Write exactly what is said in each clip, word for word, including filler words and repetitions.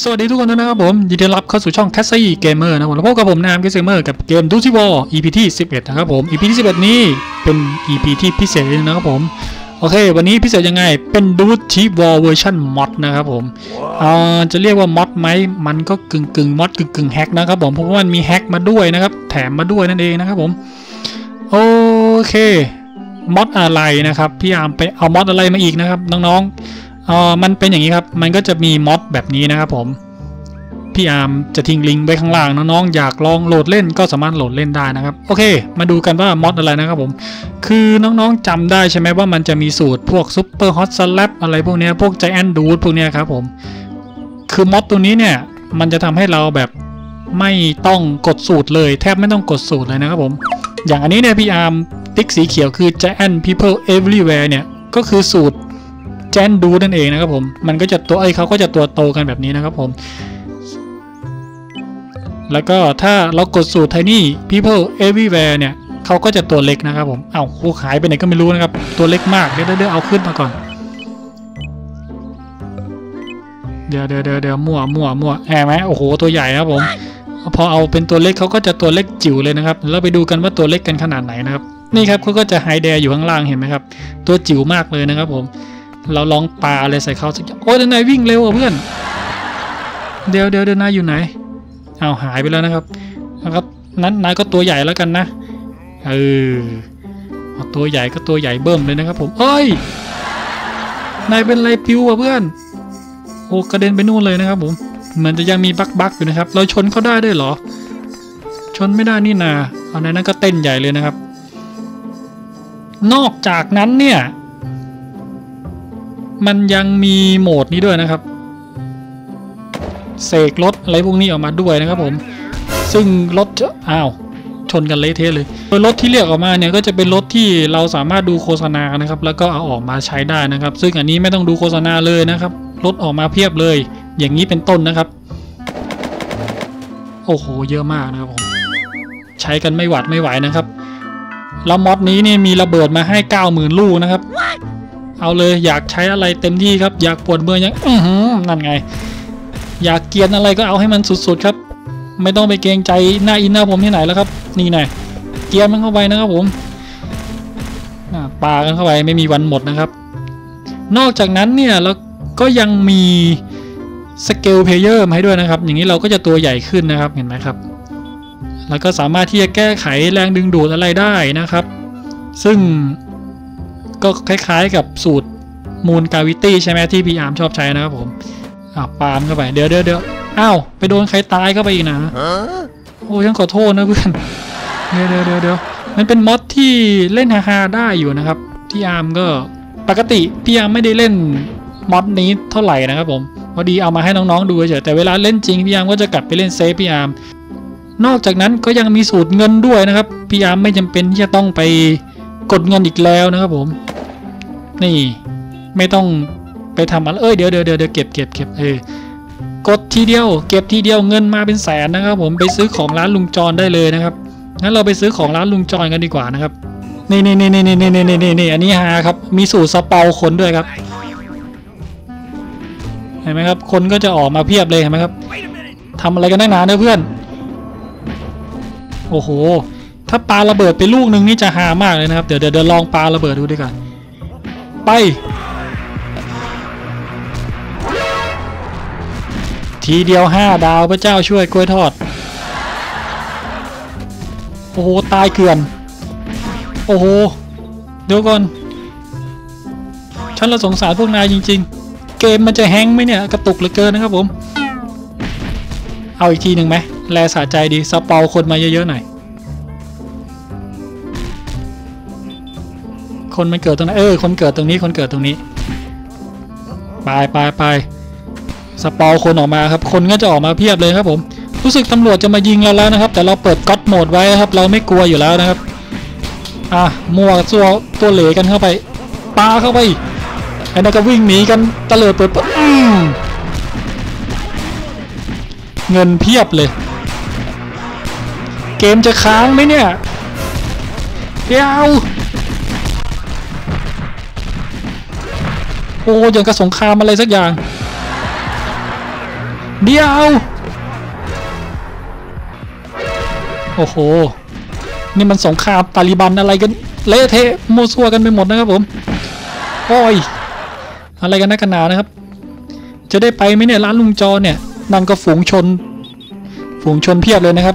สวัสดีทุกคนนะครับผมยินดีต้อนรับเข้าสู่ช่องแคสซี่เกมเมอร์นะผมพบกับผมนามแคสซี่เกมเมอร์กับเกมดูซิวอล อี พี ที่สิบเอ็ดนะครับผม อี พี ที่สิบเอ็ดนี้เป็น อี พี ที่พิเศษนะครับผมโอเควันนี้พิเศษยังไงเป็นดูซิวอลเวอร์ชันมอดนะครับผมอ่าจะเรียกว่ามอดไหมมันก็กึ่งกึ่งมอดกึ่งกึ่งแฮกนะครับผมเพราะว่ามันมีแฮกมาด้วยนะครับแถมมาด้วยนั่นเองนะครับผมโอเคมอดอะไรนะครับพี่อาร์มไปเอามอดอะไรมาอีกนะครับน้องๆอ่ามันเป็นอย่างนี้ครับมันก็จะมีมอดแบบนี้นะครับผมพี่อาร์มจะทิ้งลิงก์ไว้ข้างล่างน้องๆอยากลองโหลดเล่นก็สามารถโหลดเล่นได้นะครับโอเคมาดูกันว่ามอดอะไรนะครับผมคือน้องๆจำได้ใช่ไหมว่ามันจะมีสูตรพวกซุปเปอร์ฮอตสแลปอะไรพวกนี้พวกไจแอนท์ดูดพวกนี้ครับผมคือมอดตัวนี้เนี่ยมันจะทำให้เราแบบไม่ต้องกดสูตรเลยแทบไม่ต้องกดสูตรเลยนะครับผมอย่างอันนี้เนี่ยพี่อาร์มติ๊กสีเขียวคือ Giant People Everywhere เนี่ยก็คือสูตรแจนดูนั่นเองนะครับผมมันก็จะตัวไอ้เขาก็จะตัวโตกันแบบนี้นะครับผมแล้วก็ถ้าเรากดสูตร Tiny People Everywhere เนี่ยเขาก็จะตัวเล็กนะครับผมเอาคู่ขายไปไหนก็ไม่รู้นะครับตัวเล็กมากเดี๋ยวเดี๋ยวเอาขึ้นมาก่อนเดี๋ยวเดี๋ยวเดี๋ยวเดี๋ยวมั่วมั่วมั่วแหมไหมโอ้โหตัวใหญ่ครับผมพอเอาเป็นตัวเล็กเขาก็จะตัวเล็กจิ๋วเลยนะครับเราไปดูกันว่าตัวเล็กกันขนาดไหนนะครับนี่ครับเขาก็จะไฮแดร์อยู่ข้างล่างเห็นไหมครับตัวจิ๋วมากเลยนะครับผมเราลองปาอะไรใส่เขาสักอย่างโอ้ยนายวิ่งเร็วอ่ะเพื่อนเดี๋ยวเดี๋ยวเดี๋ยวนายอยู่ไหนเอาหายไปแล้วนะครับนะครับนั้นนายก็ตัวใหญ่แล้วกันนะเออตัวใหญ่ก็ตัวใหญ่เบิ่มเลยนะครับผมเอ้ยนายเป็นไรปิวอ่ะเพื่อนโอ้กระเด็นไปนู่นเลยนะครับผมเหมือนจะยังมีบั๊กบั๊กอยู่นะครับเราชนเขาได้ด้วยเหรอชนไม่ได้นี่นาเอาในนั้นก็เต้นใหญ่เลยนะครับนอกจากนั้นเนี่ยมันยังมีโหมดนี้ด้วยนะครับเสกรถอะไรพวกนี้ออกมาด้วยนะครับผมซึ่งรถจะอ้าวชนกันเละเทะเลยโดยรถที่เรียกออกมาเนี่ยก็จะเป็นรถที่เราสามารถดูโฆษณานะครับแล้วก็เอาออกมาใช้ได้นะครับซึ่งอันนี้ไม่ต้องดูโฆษณาเลยนะครับรถออกมาเพียบเลยอย่างนี้เป็นต้นนะครับโอ้โหเยอะมากนะครับผมใช้กันไม่หวัดไม่ไหวนะครับแล้วมอดนี้เนี่ยมีระเบิดมาให้ เก้าหมื่น ลูกนะครับเอาเลยอยากใช้อะไรเต็มที่ครับอยากปวดเมื่อยยังอือหือนั่นไงอยากเกียนอะไรก็เอาให้มันสุดๆครับไม่ต้องไปเกรงใจหน้าอินหน้าผมที่ไหนแล้วครับนี่ไงเกียร์มันเข้าไปนะครับผมปากันเข้าไปไม่มีวันหมดนะครับนอกจากนั้นเนี่ยเราก็ยังมีสเกลเพลเยอร์มาให้ด้วยนะครับอย่างนี้เราก็จะตัวใหญ่ขึ้นนะครับเห็นไหมครับแล้วก็สามารถที่จะแก้ไขแรงดึงดูดอะไรได้นะครับซึ่งก็คล้ายๆกับสูตรมูลกาวิตี้ใช่ไหมที่พี่อาร์มชอบใช้นะครับผมอ่ะปาล์มเข้าไปเดี๋ยวเดี๋ยวเดี๋ยวอ้าวไปโดนใครตายเข้าไปอีกนะโอ้ฉันขอโทษนะเพื่อนเดี๋ยวเดี๋ยวเดี๋ยวเดี๋ยวมันเป็นมอดที่เล่นฮาๆได้อยู่นะครับพี่อาร์มก็ปกติพี่อาร์มไม่ได้เล่นมอดนี้เท่าไหร่นะครับผมพอดีเอามาให้น้องๆดูเฉยแต่เวลาเล่นจริงพี่อาร์มก็จะกลับไปเล่นเซฟพี่อาร์มนอกจากนั้นก็ยังมีสูตรเงินด้วยนะครับพี่อาร์มไม่จำเป็นที่จะต้องไปกดเงินอีกแล้วนะครับผมนี่ไม่ต้องไปทำอะไรเอ้ยเดี๋ยวเดี๋ยวเดี๋ยวเก็บเก็บเก็บเออกดทีเดียวเก็บทีเดียวเงินมาเป็นแสนนะครับผมไปซื้อของร้านลุงจรได้เลยนะครับงั้นเราไปซื้อของร้านลุงจรกันดีกว่านะครับนี่นี่นี่นี่นี่นี่นี่นี่นี่อันนี้ฮาครับมีสูตรสเปาคนด้วยครับเห็นไหมครับคนก็จะออกมาเพียบเลยเห็นไหมครับทำอะไรกันได้นานนะเพื่อนโอ้โหถ้าปาระเบิดไปลูกหนึ่งนี่จะฮามากเลยนะครับเดี๋ยวเดี๋ยวลองปาระเบิดดูด้วยกันไปทีเดียวห้าดาวพระเจ้าช่วยกล้วยทอดโอ้โหตายเกลื่อนโอ้โหเดี๋ยวก่อนฉันละสงสารพวกนายจริงๆเกมมันจะแฮงไหมเนี่ยกระตุกเหลือเกินนะครับผมเอาอีกทีหนึ่งไหมแลสะใจดีสเปาคนมาเยอะๆหน่อยคนมันเกิดตรงไหนเออคนเกิดตรงนี้คนเกิดตรงนี้ไปไปไปสปอลคนออกมาครับคนก็จะออกมาเพียบเลยครับผมรู้สึกตำรวจจะมายิงเราแล้วนะครับแต่เราเปิดก๊อตโหมดไว้ครับเราไม่กลัวอยู่แล้วนะครับอ่ะมัวตัวตัวเหลกันเข้าไปปาเข้าไปไอ้นั่นก็วิ่งหนีกันตะเลิดเปิดอืมเงินเพียบเลยเกมจะค้างไหมเนี่ยเดี๋ยวโอ้ยังกับสงครามอะไรสักอย่างเดี๋ยวโอ้โหนี่มันสงครามตาลิบันอะไรกันเละเทะมั่วซั่วกันไปหมดนะครับผมโอ้ยอะไรกันนักกันหนานะครับจะได้ไปไหมเนี่ยร้านลุงจอเนี่ยนั่นก็ฝูงชนฝูงชนเพียบเลยนะครับ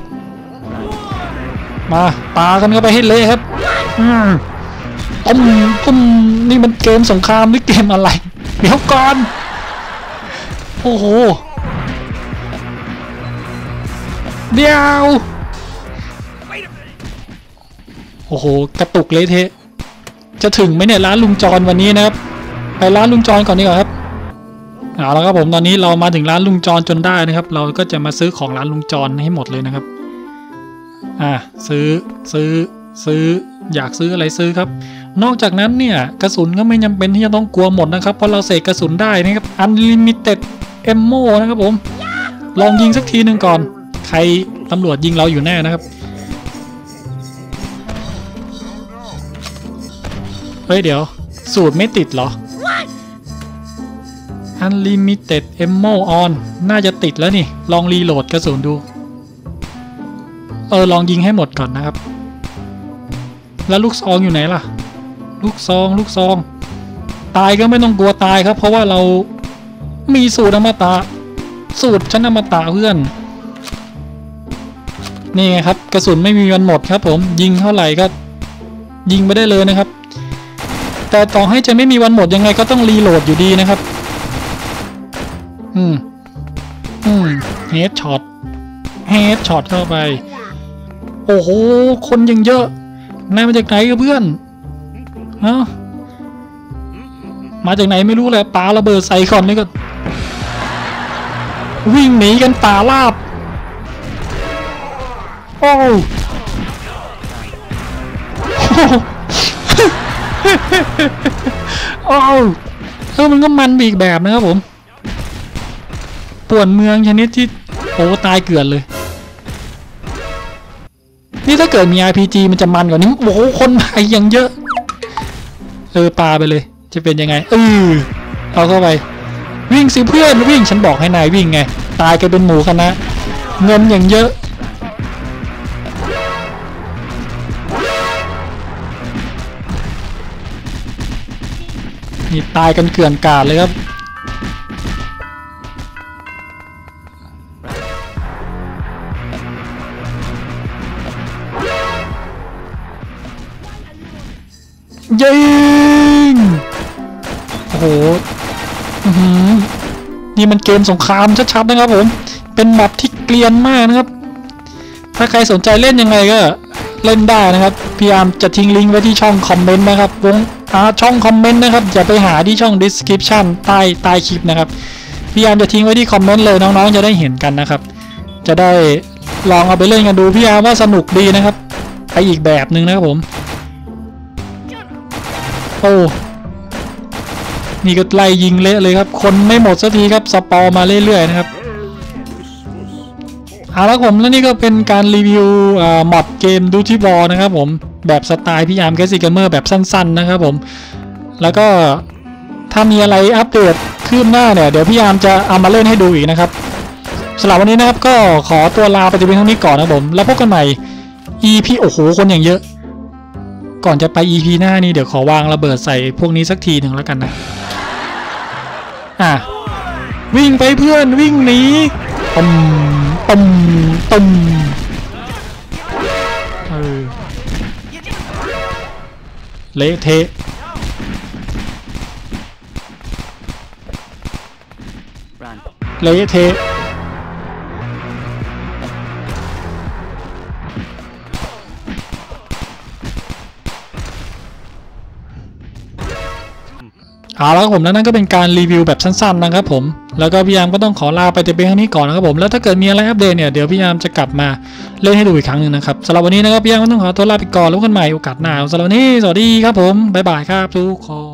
มาปากันเข้าไปให้เละครับอืมต้มต้มนี่มันเกมสงครามหรือเกมอะไรเดี๋ยวก่อนโอ้โหเดี๋ยวโอ้โหกระตุกเละเทะจะถึงไหมเนี่ยร้านลุงจรวันนี้นะครับไปร้านลุงจรก่อนดีกว่าครับเอาละครับผมตอนนี้เรามาถึงร้านลุงจรจนได้นะครับเราก็จะมาซื้อของร้านลุงจรให้หมดเลยนะครับอ่าซื้อซื้อซื้ออยากซื้ออะไรซื้อครับนอกจากนั้นเนี่ยกระสุนก็ไม่จำเป็นที่จะต้องกลัวหมดนะครับเพราะเราเสกกระสุนได้นะครับ Unlimited Ammo นะครับผมลองยิงสักทีหนึ่งก่อนใครตำรวจยิงเราอยู่แน่นะครับเฮ้ยเดี๋ยวสูตรไม่ติดเหรอ Unlimited Ammo on น่าจะติดแล้วนี่ลองรีโหลดกระสุนดูเออลองยิงให้หมดก่อนนะครับแล้วลูกซองอยู่ไหนล่ะลูกซองลูกซองตายก็ไม่ต้องกลัวตายครับเพราะว่าเรามีสูตรอมตะสูตรชั้นอมตะเพื่อนนี่ไงครับกระสุนไม่มีวันหมดครับผมยิงเท่าไหร่ก็ยิงไปได้เลยนะครับแต่ต่อให้จะไม่มีวันหมดยังไงก็ต้องรีโหลดอยู่ดีนะครับอืมอืมเฮดช็อตเฮดช็อตเข้าไปโอ้โหคนยังเยอะนายมาจากไหนกับเพื่อนฮะมาจากไหนไม่รู้แหละปาระเบิดใส่ก่อนนี่ก็วิ่งหนีกันป่าลาบโอ้โอ้เออมันก็มันอีกแบบนะครับผมป่วนเมืองชนิดที่โอ้ตายเกลื่อนเลยนี่ถ้าเกิดมี อาร์ พี จี มันจะมันกว่านี้โอ้โหคนมายังเยอะเออปาไปเลยจะเป็นยังไงเออเอาเข้าไปวิ่งสิเพื่อนวิ่งฉันบอกให้นายวิ่งไงตายกันเป็นหมูคณะเงินอย่างเยอะนี่ตายกันเกลื่อนกาดเลยครับยิงโอ้โหนี่มันเกมสงครามชัดๆนะครับผมเป็นแมปที่เกลียนมากนะครับถ้าใครสนใจเล่นยังไงก็เล่นได้นะครับพยายามจะทิ้งลิงก์ไว้ที่ช่องคอมเมนต์นะครับวงอ่าช่องคอมเมนต์นะครับอย่าไปหาที่ช่อง description ใต้ใต้คลิปนะครับพยายามจะทิ้งไว้ที่คอมเมนต์เลยน้องๆจะได้เห็นกันนะครับจะได้ลองเอาไปเล่นกันดูพี่อาว่าสนุกดีนะครับไปอีกแบบหนึ่งนะครับผมโอ้นี่ก็ไล่ยิงเละเลยครับคนไม่หมดสักทีครับสปอร์มาเรื่อยๆนะครับเอาละผมแล้วนี่ก็เป็นการรีวิวมอดเกมดูที่บอลนะครับผมแบบสไตล์พี่อาร์มแคสซี่เกมเมอร์แบบสั้นๆนะครับผมแล้วก็ถ้ามีอะไรอัปเดตขึ้นหน้าเนี่ยเดี๋ยวพี่อาร์มจะเอามาเล่นให้ดูอีกนะครับสำหรับวันนี้นะครับก็ขอตัวลาไปแต่เพียงเท่านี้ก่อนนะผมแล้วพบกันใหม่ อี พี โอ้โหคนอย่างเยอะก่อนจะไป อี พี หน้านี่เดี๋ยวขอวางระเบิดใส่พวกนี้สักทีหนึ่งแล้วกันนะอ่ะวิ่งไปเพื่อนวิ่งหนีตุ่มตุ่มตุ่มเออเละเทะเละเทะเอาละครับผมแล้วนั่นก็เป็นการรีวิวแบบสั้นๆนะครับผมแล้วก็พี่ยามก็ต้องขอลาไปแต่เพียงเท่านี้ก่อนนะครับผมแล้วถ้าเกิดมีอะไรอัปเดตเนี่ยเดี๋ยวพี่ยามจะกลับมาเล่นให้ดูอีกครั้งหนึ่งนะครับสำหรับวันนี้นะครับพี่ยามก็ต้องขอตัวลาไปก่อนแล้วกันใหม่โอกาสหน้าสำหรับวันนี้สวัสดีครับผมบ๊ายบายครับทุกคน